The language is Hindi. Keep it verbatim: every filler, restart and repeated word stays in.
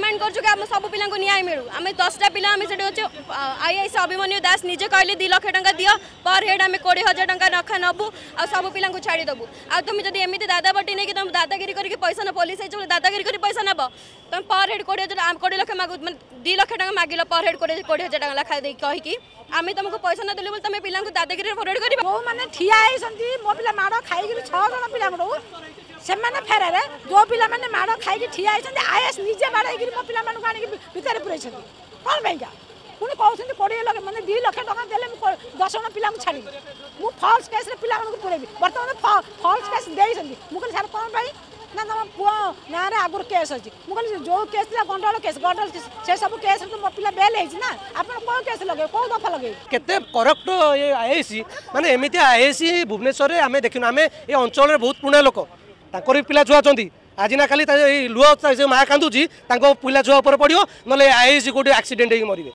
डिमांड कर सब पिला न्याय मिलू आम दसटा पिला आम से आई आई अभिमन्यु दास निजे कहले दि लक्ष टंका दियो पर हेड आम कोड़े हजार टंका रखा नबू आ सब पिला छाड़देबू आ तुम जब एमती दादा बटी नहीं तुम दादागिरी करके पैसा न पुलिस दादागिरी कर पैसा नब तुम पर हेड कोड़े हजार कोड़े लक्ष मागु दि लक्ष टंका मागिल पर हेड कोड़े कोड़े हजार टंका लेखा कहीकि आम तुमको पैसा न देलु तुम पिला दादागिरी फरवर्ड कर जो मैंने ठिया मो पिला माड़ खाई छह जन पिला से फेरारे जो पिला मैंने माड़ खाई ठिया आईएस निजे बाड़ मो पिला भितर पुरे कौन पाइका पुणी कहते कोड़े लक्ष मैंने दि लक्ष टका देले दस जन पिला छाड़ी मुझे फल्स केस पिला पुरेबी बर्तमान फल्स केस देती मुझे सर कौन पाई ना तुम पुआ ना आगुरी केस अच्छी मुझे जो केस था गंडल केस गंडल से सब केस तो मो पिला बेल होना आप कौ केस लगे कौ दफा लगे केते करप्ट ये आईएसी माने एमती आईएसी भुवनेश्वर में आम देखिन आम ये अंचल बहुत पुणा लोक तांकर पिला छुआ आज ना खाली लुह माँ कांदुची पिला छुआ पर पड़ो ना आईएसी गोटे एक्सीडेंट हो मरवे